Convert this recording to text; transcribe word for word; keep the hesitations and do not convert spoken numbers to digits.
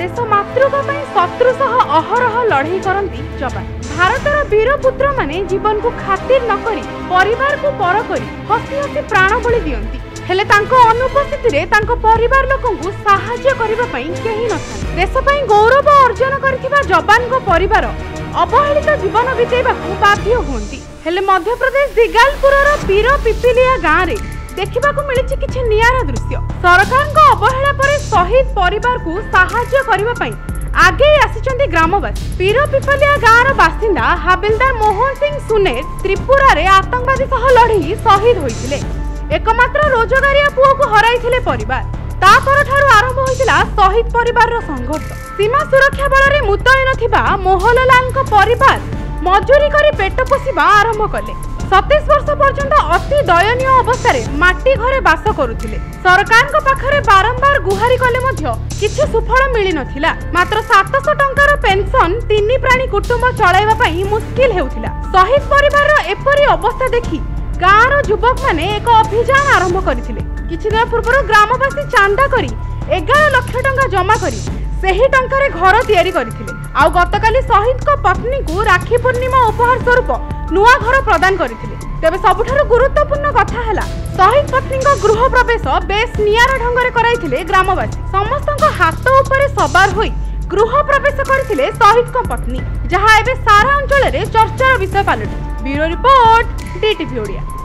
देश मातृका शत्रु सह अहरह लड़ाई करती जवान। भारतर वीर पुत्र माने जीवन को खातिर नकरी परिवार को पर करी हसी हसी प्राण बलि दियंती। हेले तांको अनुपस्थिति रे तांको परिवार लोकन को सहाय्य करिबा पई केही नथान। देश पई गौरव अर्जन करथिबा जवान को परिवार अवहेलित जीवन बितेबा को बाध्य होंती। हेले मध्य प्रदेश दिगालपुर रो पीर पिपिलिया गाँव रे देखा मिली किछि नियारा दृश्य। सरकार अवहेला पर शहीद परिवार को सहाय्य करने आगे आसिचंती ग्रामवासी। पीर पिपलिया गाँव बासिंदा हाबिलदार मोहन सिंह सुनेर त्रिपुरा रे आतंकवादी सह लड़ी शहीद होइथिले। एकमात्र रोजगारिया पुओ को हराइथिले परिवार। तापर ठारू आरंभ होइतिला शहीद परिवार रो संघर्ष। सीमा सुरक्षा बल रे मुतयन थिबा मोहनलाल को परिवार मजूरी करी पेट पोषिबा आरंभ कले। सत्ताईस वर्ष पर्यंत अति दयनीय अवस्था माटी घरे बास करुथिले। सरकार को पाखरे बारंबार गुहारी कले मध्य किछि सुफल मिली नथिला। मात्र सात सौ टंकार पेंशन तीन प्राणी कुटुंब चलाइबा पई मुश्किल हेउथिला। शहीद परिवार रो एपरी अवस्था देखि गाँव रो युवक माने एक अभियान आरंभ करथिले। किछि दिन पूर्व ग्रामवासी चांदा करी एगार लाख टंका जमा करी सेही टंकारे घर तैयारी करथिले। आउ गतकाली शहीद को पत्नी को राखी पूर्णिमा उपहार स्वरूप नुआ घर प्रदान करथिले। तेबे सबुठारु गुरुत्वपूर्ण कथा हैला शहीद पत्नी को गृह प्रवेश बेस नियारा ढंगरे कराइथिले ग्रामवासी। समस्तक हाथ ऊपर सवार होई गृह प्रवेश करथिले शहीद को पत्नी, जहां एबे सारा अंचल रे चर्चार विषय पालटी। Bureau report DTV Odia.